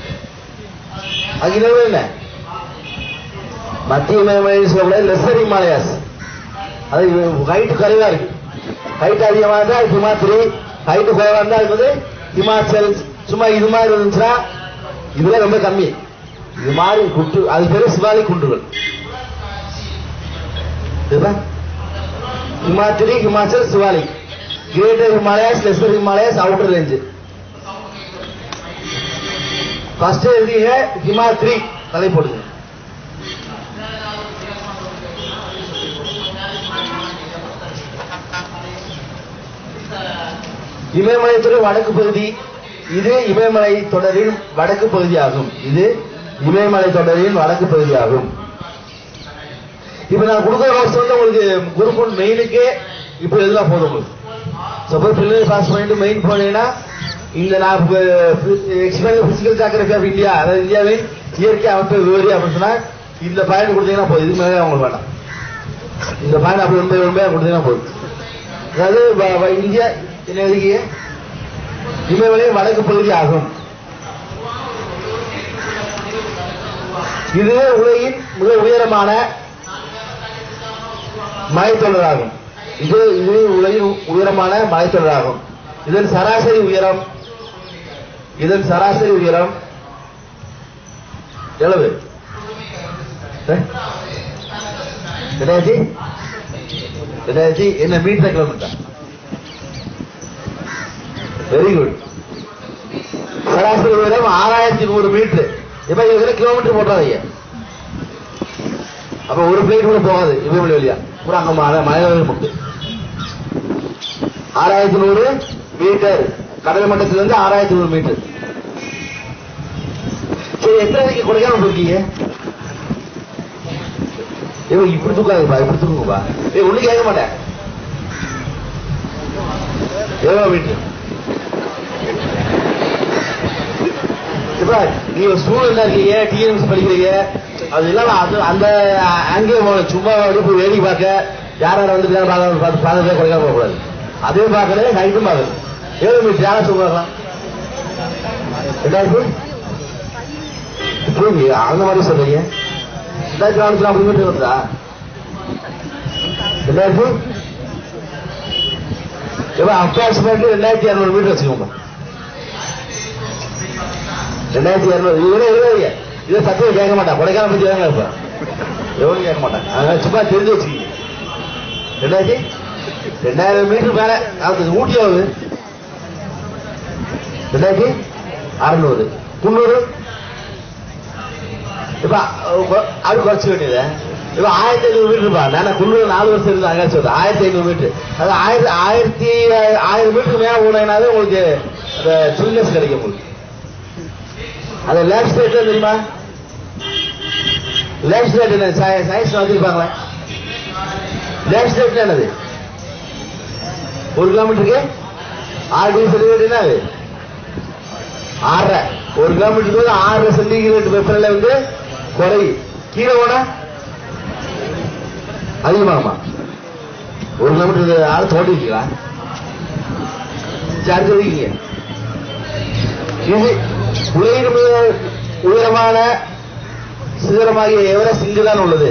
அங்கே என்ன மத்திய இமயமலை சொல்ல லெசர் ஹிமாலயாஸ். அது ஹைட் குறைவா இருக்கு. ஹைட் அதிகமா இருந்தா அது ஹிமாத்ரி, ஹைட் குறைவா இருந்தா அது வந்து ஹிமாச்சல். சும்மா இது மாதிரி இருந்துச்சுன்னா இதுல ரொம்ப கம்மி. இது மாதிரி குண்டு, அது பேரு சிவாலிக் குன்றுகள். Himadri, Himachal, Shivalik. Greater Himalayas, lesser Himalayas, outer range. First எழுதிய ஹிமாத்ரி தலை போடுங்க. இமயமலை தொடர் வடக்கு பகுதி. இது இமயமலை தொடரின் வடக்கு பகுதியாகும். இது இமயமலை தொடரின் வடக்கு பகுதியாகும். இப்ப நான் கொடுக்கிற நோட்ஸ் வந்து உங்களுக்கு குரூப் 1 மெயினுக்கு இப்ப எதுலாம் போதும் உங்களுக்கு. சப்போஸ் பிரிலிமினரி பாஸ் பண்ணிட்டு மெயின் போனீங்கன்னா இந்த நான் explain physical geography of India, அதாவது இந்தியாவின் இயற்கை அமைப்பு விவரி அப்படின்னு சொன்னா இந்த பாயிண்ட் கொடுத்தீங்கன்னா போதும். இது மேலே அவங்களுக்கு வேண்டாம். இந்த பாயிண்ட் அப்படி உண்மையாக கொடுத்தீங்கன்னா போதும். அதாவது இந்தியா என்ன எழுதிய இமயமலை வடக்கு பகுதி ஆகும். இது உலகின் மிக உயரமான மலைத்தொடராகும். இது உலகின் உயரமான மலைத்தொடராகும். இதன் சராசரி உயரம் எவ்வளவு? 2000 என்ன மீட்டர் கிலோமீட்டர்? Very good. சராசரி உயரம் 6100 மீட்டர். இப்ப இதுல கிலோமீட்டர் போட்டாதீங்க. அப்ப ஒரு பிளேட் கூட போகாது இமயமலை வழியா. பூரா அங்க மலை முட்டு. 6100 மீட்டர் கடல் மட்டத்திலிருந்து 6100 மீட்டர். சரி, எத்தனை வரைக்கு கொடைக்கானல் போயிருக்கீங்க? இப்படி தூக்காதுப்பா, இப்படி தூக்குங்கப்பா. ஒண்ணு கேட்க மாட்டேன். எவ்வளவு மீட்டர்? இப்ப நீங்க ஸ்டூடெண்டா இருக்கீங்க, டிஎன்எஸ் படிக்கிறீங்க, அது இல்லாம அந்த அங்கே சும்மா போய் வேடி பார்க்க யார் வந்து பார்த்து கொடைக்கானல் போகக்கூடாது. அதே பார்க்கல, நைட்டும் பார்க்கல. எவ்வளவு மீட்டர் யாரும் சொல்றாங்க? 2000 அந்த மாதிரி சொல்றீங்க. 2450 மீட்டர் வருதா? 2000 அப்ராக்சிமேட்லி 2200 மீட்டர் வச்சுக்கோங்க. 2200 இதுவே எழுதாதீங்க. இதை சத்தியம் கேட்க மாட்டான். கொடைக்கானல் பத்தி தாங்க இருப்பேன். எவ்வளவு கேட்க மாட்டான். அதனால சும்மா தெரிஞ்சு வச்சுக்கீங்க. 2000 மீட்டர் மேல ஊட்டி ஆகுது. 2600 300. இப்ப அது குறைச்சு வேண்டியது. இப்ப 1500 மீட்டர் இருப்பா. நான் குன்னூர் 4 வருஷம் இருந்து அங்க சொல்றேன். 1500 மீட்டர். அது 1000 மீட்டர் மேல போனீங்கன்னாவே உங்களுக்கு சில்னஸ் கிடைக்கும். உங்களுக்கு அது லேப் ஸ்டேட்ல தெரியுமா? லேப் ஸ்டேட் என்ன சயின்ஸ் வச்சிருப்பாங்களே. லேப் ஸ்டேட் என்னது? 1 கிலோமீட்டருக்கு 6 டிகிரி சென்டிகிரேட். என்ன அது? 6.5. 1 கிலோமீட்டருக்கு 6 சென்டிகிரேட் வெப்பநிலை வந்து குறையும். கீழே போனா அதிகமாகுமா? 1 கிலோமீட்டர் 6 தோண்டிருக்கீங்களா? சார்ஜ் இருக்கீங்க. இது உலகின் மிக உயரமான சிகரமாகிய எவரெஸ்ட் இங்குதான் உள்ளது.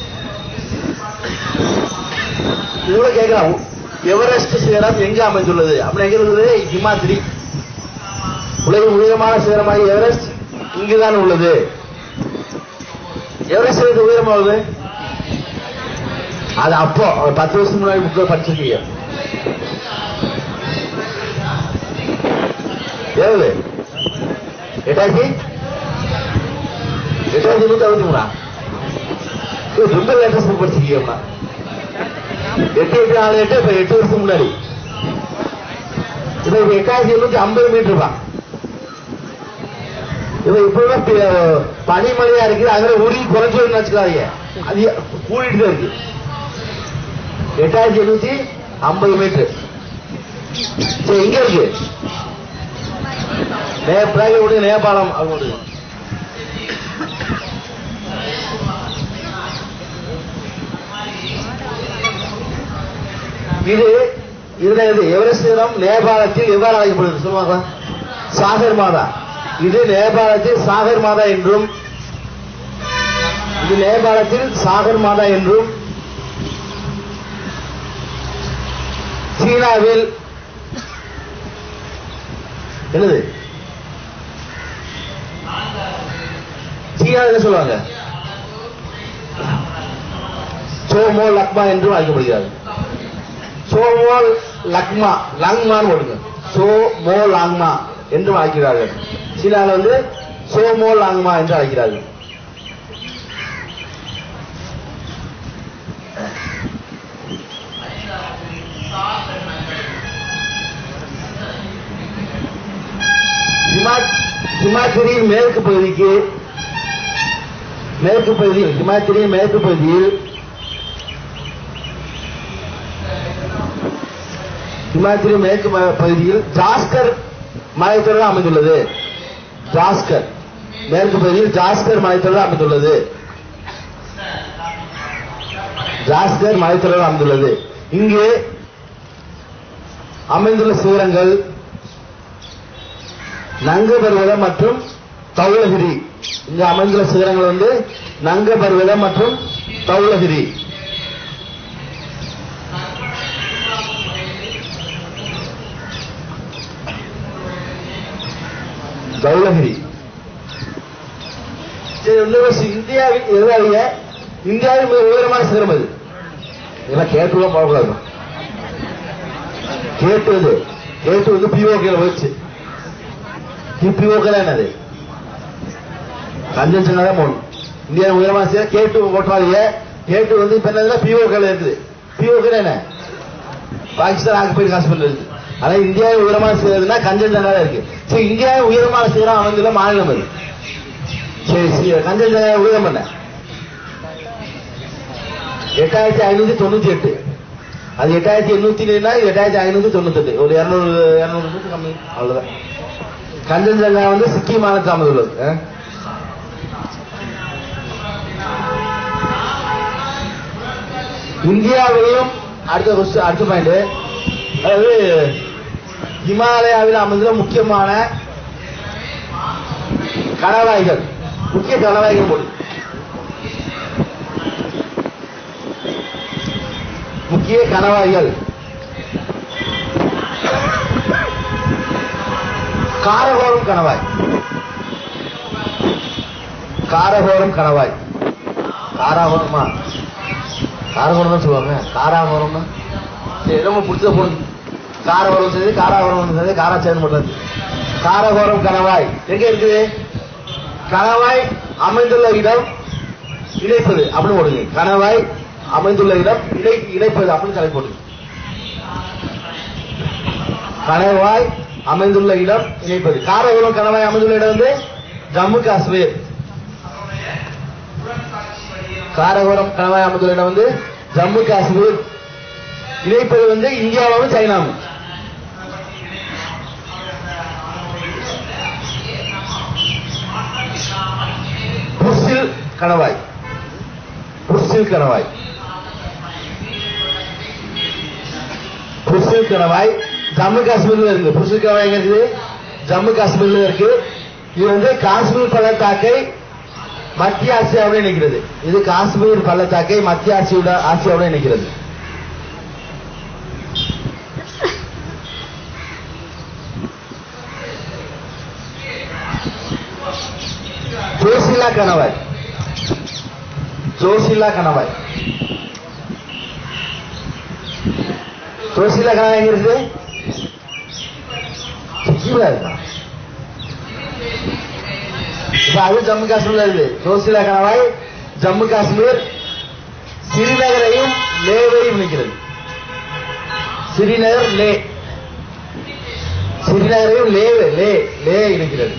கூட கேட்கலாம், எவரெஸ்ட் சிகரம் எங்க அமைந்துள்ளது அப்படின்னு எங்க இருக்குது? ஹிமாத்ரி. உலகின் உயரமான சிகரமாகிய எவரெஸ்ட் இங்குதான் உள்ளது. எவரெஸ்ட் உயரமாகுது. அது அப்போ 10 வருஷம் முன்னாடி புக்கில் படிச்சிருக்கீங்க. எவ்வளவு? 8863. ரொம்ப லேட்டஸ்ட் புக் படிச்சிருக்கீங்க. 848 இப்ப 8 வருஷம் முன்னாடி. இப்ப 8750 மீட்டர் தான். இப்ப இப்ப பனிமலையா இருக்குது, அங்க உருகி குறைஞ்சு வச்சுக்காதீங்க, அது கூடிட்டு தான் இருக்கு. 8750 மீட்டர். சரி, எங்க இருக்கு? நேபாளம். அவங்க இதுல எவரெஸ்ட் சிகரம் நேபாளத்தில் எவ்வாறு அழைக்கப்படுகிறது சொல்லுவாங்க? சாகர் மாதா. இது நேபாளத்தில் சாகர் மாதா என்றும், இது நேபாளத்தில் சாகர் மாதா என்றும், சீனாவில் என்னது? சீனாவில் என்ன சொல்லுவாங்க? சோமோ லக்மா என்றும் அழைக்கப்படுகிறது. சோமோ லக்மா, லாங்மான்னு போடுங்க. சோமோ லாங்மா என்றும் அழைக்கிறார்கள். சீனாவில் வந்து சோமோ லாங்மா என்று அழைக்கிறார்கள். ஹிமாச்சலின் மேற்கு பகுதியில் ஹிமாச்சலின் மேற்கு பகுதியில் ஹிமாச்சலின் மேற்கு பகுதியில் ஜாஸ்கர் மலைத்தொடர் அமைந்துள்ளது. ஜாஸ்கர் மேற்கு பகுதியில் ஜாஸ்கர் மலைத்தொடர் அமைந்துள்ளது. ஜாஸ்கர் மலைத்தொடர் அமைந்துள்ளது. இங்கு அமைந்துள்ள சிகரங்கள் நங்க பர்வதம் மற்றும் தௌலகிரி. இங்கு அமைந்துள்ள சிகரங்கள் வந்து நங்க பர்வதம் மற்றும் தௌலகிரி. தௌலகிரி இந்தியாவின் மிக உயரமான சிகரம் அது. இதெல்லாம் கேட்டுலாம் போகக்கூடாது. கேட்டு வந்து பிஓகேல போயிடுச்சு. பிஓகேல என்னது? கஞ்சன்ஜங்கா தான் போகணும். இந்தியா உயரமான சிகரம் கேட்டு போட்டாதீங்க. கேட்டு வந்து இப்ப என்ன பிஓகேல இருக்குது. பிஓகேல என்ன? பாகிஸ்தான் ஆக்குபைடு காஷ்மீர்ல இருக்கு. ஆனா இந்தியாவின் உயரமான சிகரம்னா கஞ்சன்ஜங்கா தான் இருக்கு. சரி, இந்தியாவின் உயரமான சிகரம் அமைந்துள்ள மாநிலம் அது. சரி, கஞ்சன்ஜங்கா உயரம் என்ன? 8598. அது 8800, 8598. ஒரு 200 கம்மி, அவ்வளவுதான். கஞ்சன்ஜங்கா வந்து சிக்கிம் மாநிலத்தில் அமைந்துள்ளது. இந்தியாவிலும் அடுத்த பாயிண்ட், அதாவது ஹிமாலயாவில் அமைந்துள்ள முக்கியமான கணவாய்கள், முக்கிய கணவாய்கள் போடு. முக்கிய கணவாய்கள் காரகோரம் கணவாய். காரகோரம் கணவாய். காராகோரமா? காரகோரம் தான் சொல்லுவாங்க. காராகோரம்னா ரொம்ப பிடிச்ச போடுது. காரகோரம் செய்து காராகோரம் செய்து காராச்சேதம் பண்றது. காரகோரம் கணவாய் எங்க இருக்குது? கணவாய் அமைந்துள்ள இடம் இணைப்பது அப்படின்னு போடுங்க. கணவாய் அமைந்துள்ள இடம் இணைப்பது அப்படின்னு கலை போடுங்க. கணவாய் அமைந்துள்ள இடம் இணைப்பது. காரகோரம் கணவாய் அமைந்துள்ள இடம் வந்து ஜம்மு காஷ்மீர். காரகோரம் கணவாய் அமைந்துள்ள இடம் வந்து ஜம்மு காஷ்மீர். இணைப்பது வந்து இந்தியாவும் சைனாவும். புர்சில் கணவாய். புர்சில் கணவாய். புர்சில் கணவாய் ஜம்மு காஷ்மீர்ல இருக்கு. புர்சில் கணவாய் எங்க இருக்குது? ஜம்மு காஷ்மீர்ல இருக்கு. இது வந்து காஷ்மீர் பள்ளத்தாக்கை மத்திய ஆசியாவுடன் இணைக்கிறது. இது காஷ்மீர் பள்ளத்தாக்கை மத்திய ஆசியாவுடன் இணைக்கிறது. ஜோசிலா கணவாய். ஜோசிலா கணவாய். ஜோசிலா கணவாய் எங்க இருக்கு? அது ஜம்மு காஷ்மீர்ல இருக்கு. ஜோசிலா கணவாய் ஜம்மு காஷ்மீர் ஸ்ரீநகரையும் லேவையும் இணைக்கிறது. ஸ்ரீநகர் லே, ஸ்ரீநகரையும் லே லே லே இருக்கிறது.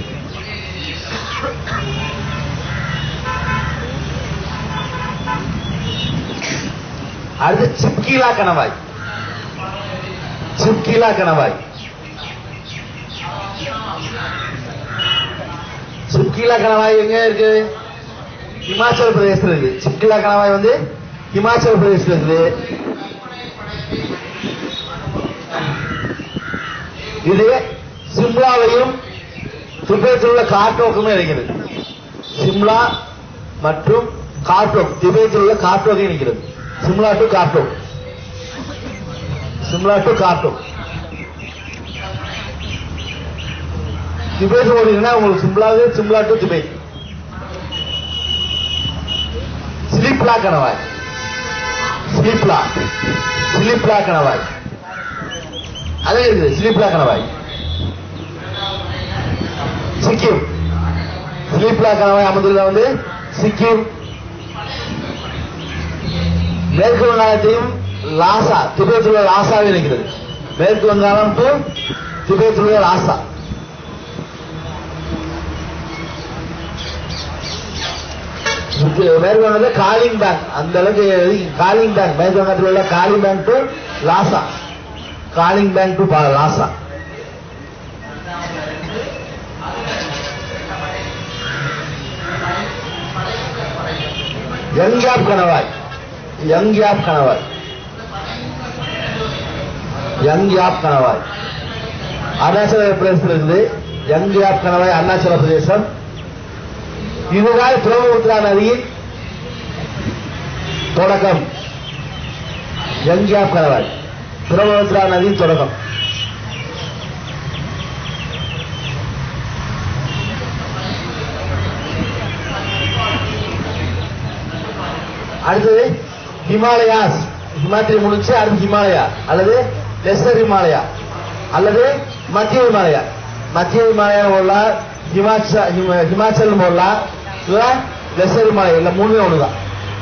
அடுத்து சிப்கீலா கணவாய், சிப்கீலா கணவாய். சிப்கீலா கணவாய் எங்க இருக்கு? இமாச்சல பிரதேசத்தில் இருக்கு. சிப்கீலா கணவாய் வந்து இமாச்சல பிரதேசத்தில் இருக்குது. இது சிம்லாவையும் திபேத்தில் உள்ள கார்டோக்குமே இருக்கிறது. சிம்லா மற்றும் கார்டோக், திபேத்தில் உள்ள கார்டோக் இருக்கிறது. Shimla to Gartok, Shimla to Gartok. Tibet போனீங்கன்னா உங்களுக்கு சிம்லாவே சிம்லா டு திபேத். ஸ்லீப்லா கணவாய், ஸ்லீப்லா, ஸ்லீப்லா கணவாய் அதே இருக்குது. ஸ்லீப்லா கணவாய் சிக்கிம், ஸ்லீப்லா கணவாய் அமைந்துள்ள வந்து சிக்கிம். மேற்கு வங்காளத்தையும் லாசா, திபேத்தில் உள்ள லாசாவே இருக்கிறது. மேற்கு வங்காளம் டு திபேத்தில் உள்ள லாசா. மேற்கு வங்கத்தில் காலிங் பேங்க், அந்த அளவுக்கு காலிங் பேங்க், மேற்கு வங்கத்தில் உள்ள Kalimpong to Lhasa, Kalimpong to Lhasa. யங்யாப் கணவாய், யங்யாப் கணவாய், யங்யாப் கணவாய் அருணாச்சல பிரதேசத்தில் இருக்குது. யங்யாப் கணவாய் அருணாச்சல பிரதேசம். இதுதான் பிரம்மபுத்திரா நதியின் தொடக்கம். யங்யாப் கணவாய் பிரம்மபுத்திரா நதியின் தொடக்கம். அடுத்தது ஹிமாலயாஸ், ஹிமாச்சல் முடிச்சு அடுத்து ஹிமாலயா அல்லது லெசர் ஹிமாலயா அல்லது மத்திய ஹிமாலயா. மத்திய ஹிமாலயா போடலாம், ஹிமாச்சல் போடலாம், லெசர் ஹிமாலயா, இல்ல மூணுமே ஒண்ணுதான்.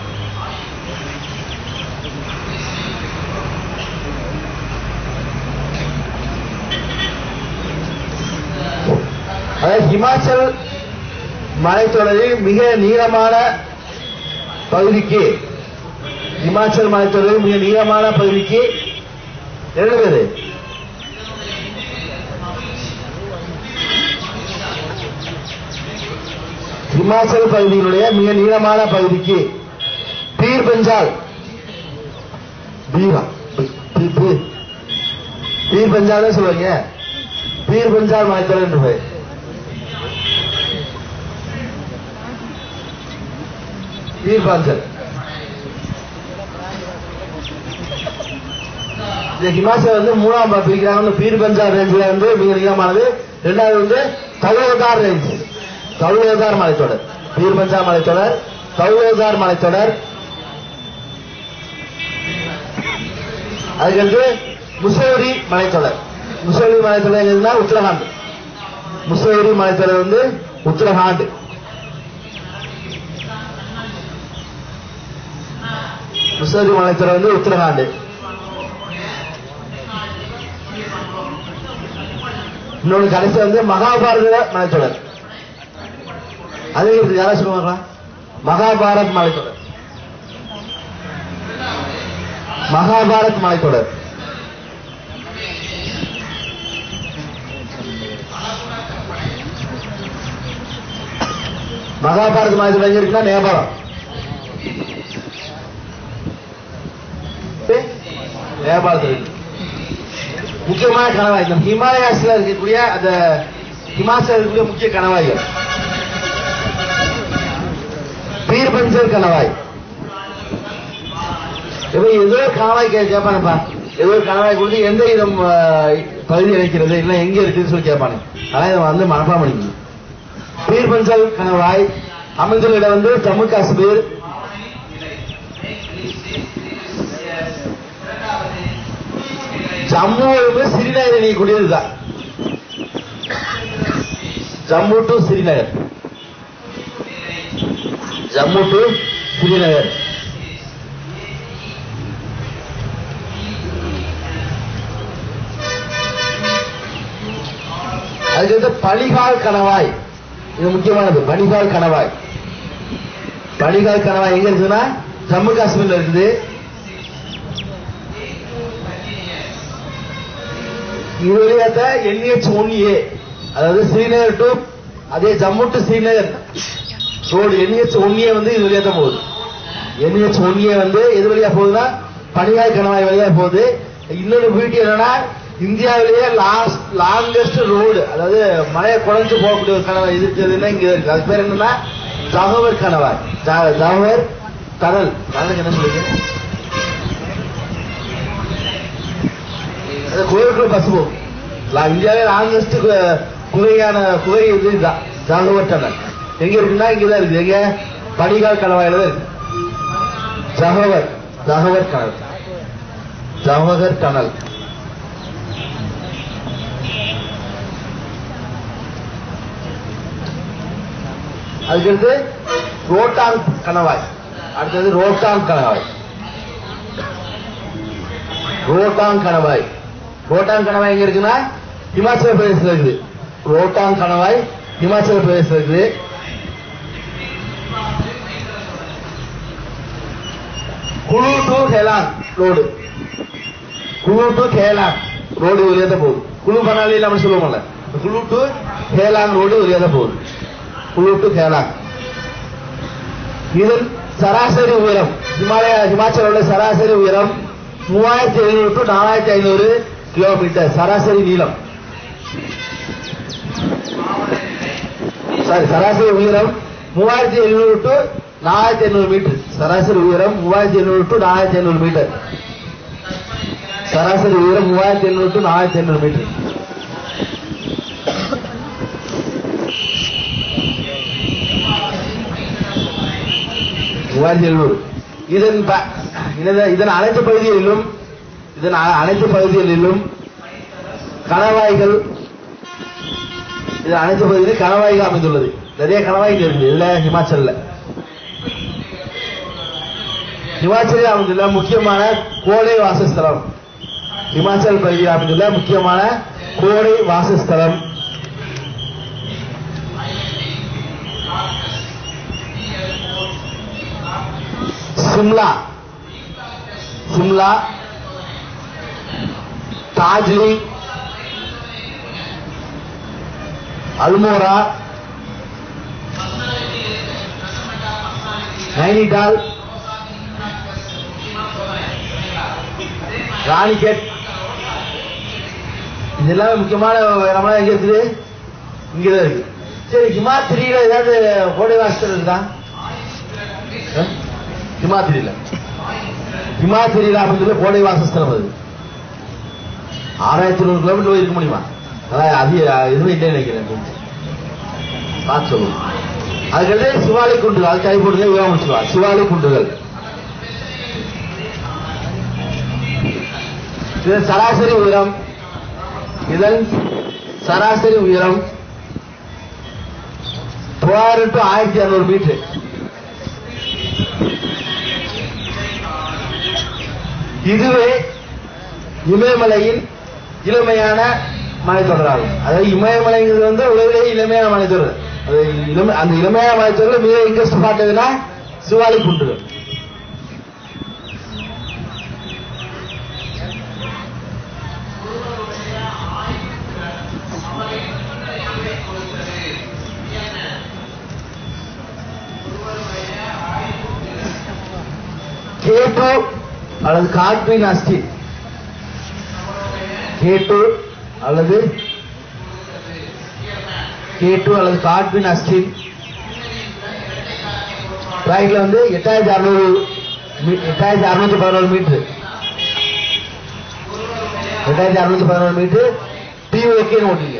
அதாவது ஹிமாச்சல் மலைத்தொடரில் மிக நீளமான பகுதிக்கு, இமாச்சல் மலைத்தொடரில் மிக நீளமான பகுதிக்கு என்ன பேரு? இமாச்சல் பகுதியினுடைய மிக நீளமான பகுதிக்கு பீர் பஞ்சால், பீர் பஞ்சால் சொல்லுவீங்க, பீர் பஞ்சால் மலைத்தொடர் என்று பெயர். பீர் பஞ்சால் ஹிமாச்சல் வந்து மூணாம் பிரிக்கிறாங்க. பீர் பஞ்சால் ரேஞ்சில் வந்து மிக நீளமானது. இரண்டாவது வந்து தௌலதார் ரேஞ்ச், தௌலதார் மலைத்தொடர். பீர் பஞ்சால் மலைத்தொடர், தௌலதார் மலைத்தொடர். அதுக்கடுத்து முசோரி மலைத்தொடர். முசோரி மலைத்தொடர் எங்கன்னா உத்தரகாண்ட். முசோரி மலைத்தொடர் வந்து உத்தரகாண்ட். முசோரி மலைத்தொடர் வந்து உத்தரகாண்ட். இன்னொன்று கடைசி வந்து மகாபாரத மலைத்தொடர். அது யாராவது சொல்லுவாங்களா? மகாபாரத் மலைத்தொடர், மகாபாரத் மலைத்தொடர். மகாபாரத் மலைத்தொடர் எங்க இருக்குன்னா நேபாளம். நேபாளத்தில் இருக்கு. முக்கியமான கணவாய் இந்த ஹிமாலயாஸ்ல இருக்கக்கூடிய அந்த ஹிமாச்சல இருக்கக்கூடிய முக்கிய கணவாய்கள். பீர் பஞ்சல் கணவாய். ஏதோ கணவாய் கேட்பானுப்பா, ஏதோ கணவாய் கொடுத்து எந்த இடம் பகுதி அழைக்கிறது இல்லை எங்க இருக்குன்னு சொல்லி கேட்பானு. ஆனா இதை வந்து மனப்பாடம் பண்ணிக்கணும். பீர் பஞ்சல் கணவாய் அமைந்துள்ள இடம் வந்து ஜம்மு காஷ்மீர். ஜம்மு ஸ்ரீநகர் இணையக்கூடியதுதான். Jammu to Srinagar, Jammu to Srinagar. அதுக்கு பனிகால் கணவாய், இது முக்கியமானது. பனிகால் கணவாய், பனிகால் கணவாய் எங்க இருக்குன்னா ஜம்மு காஷ்மீர்ல இருக்குது. இது வழியாக NH1A, அதாவது ஸ்ரீநகர் டு அதே Jammu to Srinagar road NH1A வந்து இது வழியா தான் போகுது. NH1A வந்து எது வழியா போகுதுன்னா பனிகால் கணவாய் வழியா போகுது. இன்னொரு பியூட்டி என்னன்னா இந்தியாவிலேயே லாங்கஸ்ட் ரோடு, அதாவது மழையை குறைஞ்சு போகக்கூடிய ஒரு கணவாய் இருக்குதுன்னா இங்க இருக்கு. அது பேர் என்னன்னா ஜவஹர் கணவாய், ஜவஹர் டனல். டனலுக்கு என்ன சொல்லுங்க? அது கோயிலுக்குள்ள பஸ் போகும். இந்தியாவிலே லாங்கஸ்ட் குகை இது இதுதான் ஜவஹர் டனல். எங்க இருக்குன்னா இங்கதான் இருக்கு. எங்க பனிகால் கணவாயில தான் இருக்கு. Jawahar tunnel, Jawahar tunnel. அதுக்கடுத்து ரோட்டாங் கணவாய், அடுத்தது ரோட்டாங் கணவாய். ரோட்டாங் கணவாய், ரோட்டாங் கணவாய் எங்க இருக்குன்னா இமாச்சல பிரதேசத்துல இருக்குது. ரோட்டாங் கணவாய் இமாச்சல பிரதேசத்துல இருக்குது. Kullu to Keylong road, Kullu to Keylong road வழியா தான் போகுது. குழு மணாலி நம்ம சொல்லுவோம்ல, குழு டு ஹேலாங் ரோடு வழியா தான் போகுது. குழு டு ஹேலாங். இதன் சராசரி உயரம், ஹிமாச்சலோட சராசரி உயரம் 3700 டு 4500 கிலோமீட்டர். சராசரி நீளம், சராசரி உயரம் 3700 டு 4500 மீட்டர். சராசரி உயரம் 3700 டு 4500 மீட்டர். சராசரி உயரம் 3700 டு 4500 மீட்டர். இதன் அனைத்து பகுதிகளிலும் கணவாய்கள், இதன் அனைத்து பகுதிகளிலும் கணவாய்கள் அமைந்துள்ளது. நிறைய கணவாய்கள் இருக்கு இதுல ஹிமாச்சல்ல. ஹிமாச்சலில் அமைந்துள்ள முக்கியமான கோடை வாசஸ்தலம், ஹிமாச்சல் பகுதியில் அமைந்துள்ள முக்கியமான கோடை வாசஸ்தலம் சிம்லா, டார்ஜிலிங், அல்மோரா, நைனிடால், ராணிகேட். இதெல்லாம் முக்கியமான இடமெல்லாம் எங்க இருக்குது? இங்கதான் இருக்கு. சரி, ஹிமாத்திரியில ஏதாவது கோடை வாசல் இருக்குதா? ஹிமாத்திரியில அமைந்துள்ள கோடை வாசஸ்தலம் அது 6100 கிலோமீட்டர் இருக்க முடியுமா? அதான் அது எதுவும் இல்லை நினைக்கிறேன். பார்த்து சொல்லுவோம். அதுக்கடுத்து சிவாலை குன்றுகள், அது கை போடுங்க, விவரம் முடிச்சுவா. சிவாலை குன்றுகள், இதன் சராசரி உயரம், இதன் சராசரி உயரம் 3000 டு 1600 மீட்டர். இதுவே இமயமலையின் இளமையான மலைத்தொடராகும். அதாவது இமயமலைங்கிறது வந்து உலகிலேயே இளமையான மலைத்தொடர். அந்த இளமையான மலைத்தொடர் மிக இன்ட்ரெஸ்ட் பார்த்ததுன்னா சிவாலை குன்றுகள். கேட்டு அல்லது காட்பின் அஸ்டின், கேட்டு அல்லது காட்பின் அஸ்டின் ரைட்ல வந்து 8611 மீட்டர். 8611 மீட்டர் POK ஓட்டுங்க.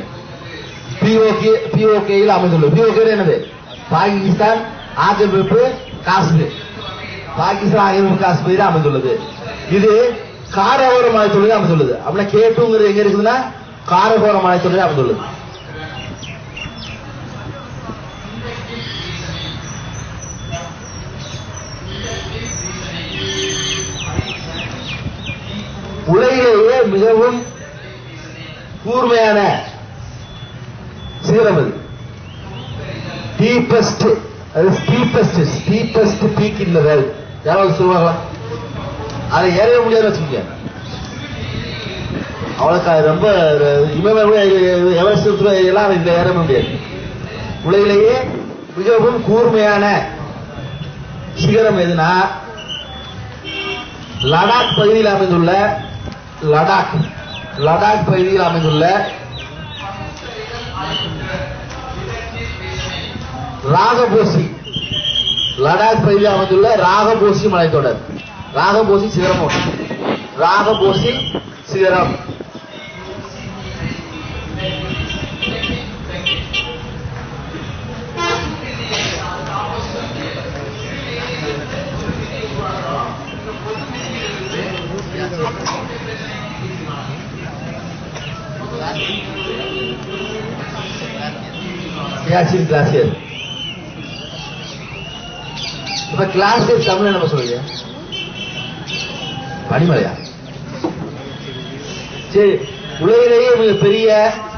POK அமைந்துள்ளது. POK என்னது? பாகிஸ்தான் ஆக்கிரமிப்பு காஷ்மீர். பாகிஸ்தான் ஆக்கிரமிப்பு காஷ்மீர் அமைந்துள்ளது. இது காரகோர மலைத்தொடரில் அமைந்துள்ளது. அப்படின்னா கேட்டுங்கிறது எங்க இருக்குதுன்னா காரகோர மலைத்தொடரில் அமைந்துள்ளது. உலகிலேயே மிகவும் கூர்மையான சிகரம் அது. டீப்பஸ்ட், அது ஸ்டீப்பஸ்ட் பீக் இன் தி வேர்ல்ட். யாராவது சொல்லுவாங்களா? அதை ஏறவே முடியாது வச்சுக்கோங்க. அவளுக்கு அது ரொம்ப எவரெஸ்ட் எல்லாம் இதுல ஏற முடியாது. உலகிலேயே மிகவும் கூர்மையான சிகரம் எதுனா லடாக் பகுதியில் அமைந்துள்ள லடாக் பகுதியில் அமைந்துள்ள ராகபோசி, லடாக் பகுதியில் அமைந்துள்ள ராகபோசி மலைத்தொடர். ராகபோசி சிகரம், ராகபோசி சிகரம். சியாச்சின் கிளாசியர். இப்ப கிளாசியர் தமிழ் என்ன சொல்றீங்க? பனிமலையா? சரி, உலகிலேயே மிக பெரிய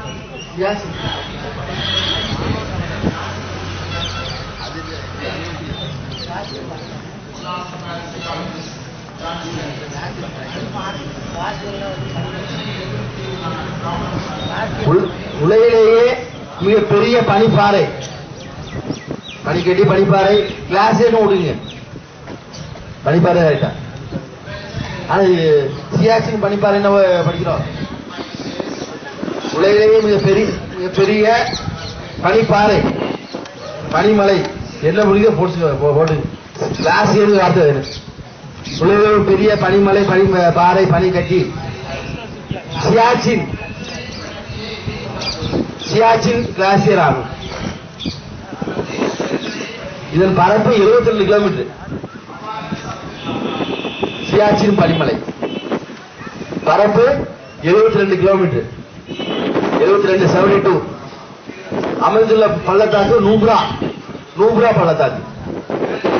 உலகிலேயே மிகப்பெரிய பனிப்பாறை, பனிக்கட்டி பனிப்பாறை கிளாசியர்னு விடுங்க, பனிப்பாறை ஆயிட்டா. ஆனா சியாச்சின் பனிப்பாறை என்ன படிக்கிறோம்? உலகிலேயே மிகப்பெரிய பனிப்பாறை, பனிமலை என்ன முடியுதோ போட்டு கிளாசியர் வார்த்தை வேணும். உலகிலே பெரிய பனிமலை, பாறை, பனிக்கட்டி சியாச்சின் கிளாசியர் ஆகும். இதன் பரப்பு 72 கிலோமீட்டர். சியாச்சின் பனிமலை பரப்பு 72 கிலோமீட்டர், 72 அமைந்துள்ள பள்ளத்தாக்கு நூப்ரா பள்ளத்தாக்கு.